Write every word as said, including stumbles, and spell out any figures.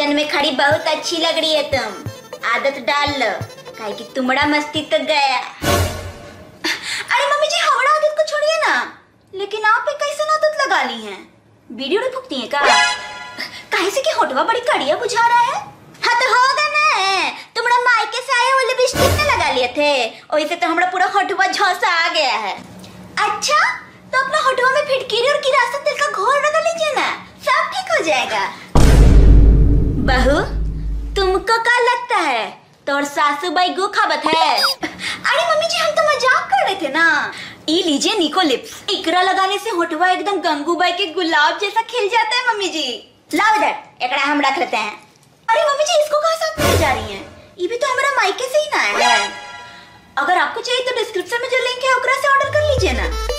Kitchen में खड़ी बहुत अच्छी लग रही है तुम, आदत डाल लो, काहे कि तुम्हारा मस्ती तो गया। अरे मम्मी जी हमारा आदत को छोड़िए ना, लेकिन आप एक कैसे आदत लगा ली हैं? वीडियो नहीं फूकती है क्या? काहे से कि होठवा बड़ी कड़िया बुझा रहा है। हाँ तो होगा ना, तुम्हारा मायके से आया वो लिपस्टिक न लगा लिए थे, वैसे तो हमारा पूरा होठवा झोसा आ गया है। अच्छा तो अपना होठवा में फिटकीरी और किरासन तेल का घोल लगा लीजिए ना, सब ठीक हो जाएगा। बहू तुमको क्या लगता है तोर सासू बाई गु खाबत है? अरे मम्मी जी हम तो मजाक कर रहे थे ना। ये लीजिए निको लिप्स, इकरा लगाने से होठवा एकदम गंगूबाई के गुलाब जैसा खिल जाता है। मम्मी जी लाओ इधर, एकड़ा हम रख लेते हैं। अरे मम्मी जी इसको कहाँ साथ में जा रही हैं? ये भी तो हमारा मायके से ही ना है। अगर आपको चाहिए तो डिस्क्रिप्शन में जो लिंक है ओकरा से ऑर्डर कर लीजिए ना।